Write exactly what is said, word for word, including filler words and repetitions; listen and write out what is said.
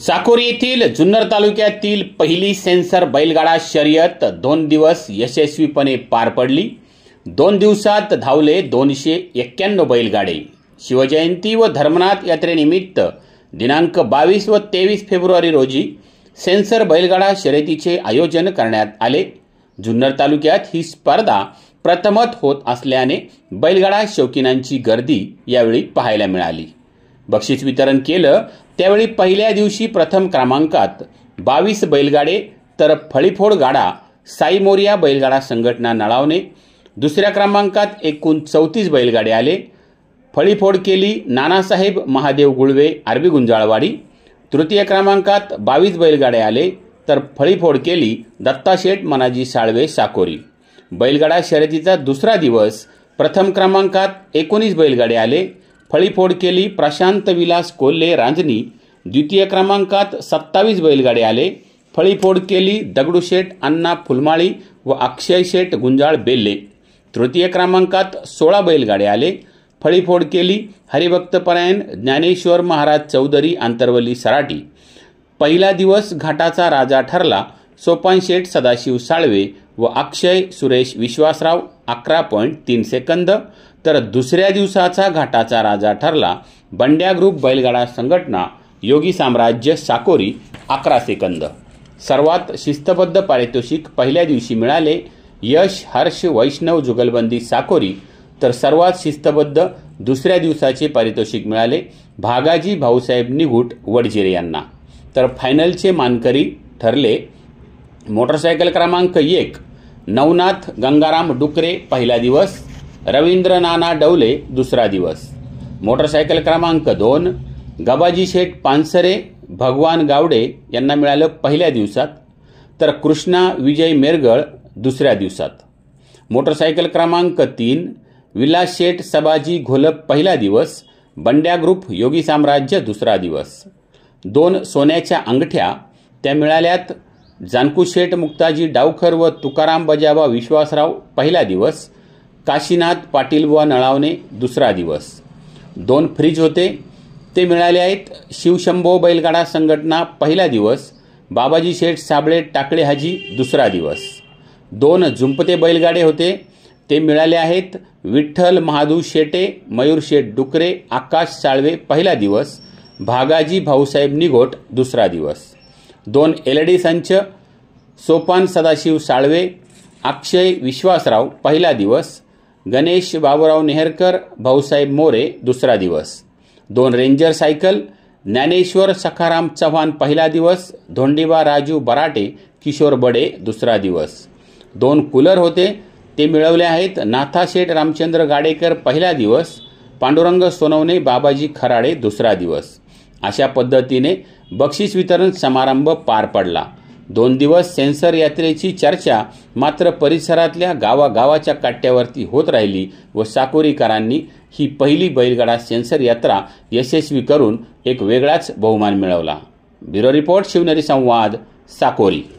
साकोरी येथील जुन्नर तालुक्यातील पहिली सेन्सर बैलगाडा शर्यत दोन दिवस यशस्वीपणे पार पडली। दोन दिवसात धावले दोनशे एक्क्याण्णव बैलगाडे। शिवजयंती व धर्मनाथ यात्रेनिमित्त दिनांक बावीस व तेवीस फेब्रुवारी रोजी सेन्सर बैलगाडा शर्यतीचे आयोजन करण्यात आले। जुन्नर तालुक्यात ही स्पर्धा प्रथमत होत असल्याने बैलगाडा शौकीनांची गर्दी यावेळी पाहायला मिळाली। बक्षीस वितरण केलं त्यावेळी पहिल्या दिवशी प्रथम क्रमांकात बावीस बैलगाडे तर फळीफोड गाडा साई मोरिया बैलगाडा संघटना नळावणे, दुसऱ्या क्रमांकात एकूण चौतीस बैलगाडे आले। फळीफोड केली नानासाहेब महादेव गुळवे आरबी गुंजाळवाडी, तृतीय क्रमांकात बावीस बैलगाडे आले तर फळीफोड केली दत्ताशेठ मनाजी साळवे साकोरी। बैलगाडा शर्यतीचा दुसरा दिवस प्रथम क्रमांकात एकोणीस बैलगाडे आले। फळीफोड केली प्रशांत विलास कोल्हे रांजणी, द्वितीय क्रमांकात सत्तावीस बैलगाडे आले। फळीफोड केली दगडूशेठ अण्णा फुलमाळी व अक्षय शेठ गुंजाळ बेल्ले, तृतीय क्रमांकात सोळा बैलगाडे आले। फळीफोड केली हरिभक्तपरायण ज्ञानेश्वर महाराज चौधरी आंतरवली सराटी। पहिला दिवस घाटाचा राजा ठरला सोपान शेठ सदाशिव साळवे व अक्षय सुरेश विश्वासराव अकरा पॉईंट तीन सेकंद, तर दुसऱ्या दिवसाचा घाटाचा राजा ठरला बंड्या ग्रुप बैलगाडा संघटना योगी साम्राज्य साकोरी अकरा सेकंद। सर्वात शिस्तबद्ध पारितोषिक पहिल्या दिवशी मिळाले यश हर्ष वैष्णव जुगलबंदी साकोरी, तर सर्वात शिस्तबद्ध दुसऱ्या दिवसाचे पारितोषिक मिळाले भागाजी भाऊसाहेब निघुट वडजिरे यांना। तर फायनलचे मानकरी ठरले मोटरसायकल क्रमांक एक नवनाथ गंगाराम डुकरे पहिला दिवस, रवींद्र नाना डवले दुसरा दिवस। मोटरसायकल क्रमांक दोन गबाजी शेठ पानसरे भगवान गावडे यांना मिळालं पहिल्या दिवसात, तर कृष्णा विजय मेरगळ दुसऱ्या दिवसात। मोटरसायकल क्रमांक तीन विलास शेठ सबाजी घोलप पहिला दिवस, बंड्या ग्रुप योगी साम्राज्य दुसरा दिवस। दोन सोन्याच्या अंगठ्या त्या मिळाल्यात जानकू शेठ मुक्ताजी डावखर व तुकाराम बजाबा विश्वासराव पहिला दिवस, काशीनाथ पाटील व नळावणे दुसरा दिवस। दोन फ्रीज होते ते मिळाले आहेत शिवशंभो बैलगाडा संघटना पहिला दिवस, बाबाजी शेठ साबळे टाकळे हाजी दुसरा दिवस। दोन झुंपते बैलगाडे होते ते मिळाले आहेत विठ्ठल महादू शेटे मयूर शेठ डुकरे आकाश साळवे पहिला दिवस, भागाजी भाऊसाहेब निघोट दुसरा दिवस। दोन एलडी संच सोपान सदाशिव साळवे अक्षय विश्वासराव पहिला दिवस, गणेश बाबूराव नेहरकर भाऊसाहेब मोरे दुसरा दिवस। दोन रेंजर सायकल ज्ञानेश्वर सखाराम चव्हाण पहिला दिवस, धोंडीबा राजू बराटे किशोर बडे दुसरा दिवस। दोन कूलर होते ते मिळवले आहेत नाथाशेठ रामचंद्र गाडेकर पहिला दिवस, पांडुरंग सोनवणे बाबाजी खराडे दुसरा दिवस। अशा पद्धतीने बक्षीस वितरण समारंभ पार पडला। दोन दिवस सेन्सर यात्रेची चर्चा मात्र परिसरातल्या गावागावाच्या काट्यावरती होत राहिली व साकोरीकरांनी ही पहिली बैलगाडा सेन्सर यात्रा यशस्वी करून एक वेगळाच बहुमान मिळवला। ब्युरो रिपोर्ट शिवनेरी संवाद साकोरी।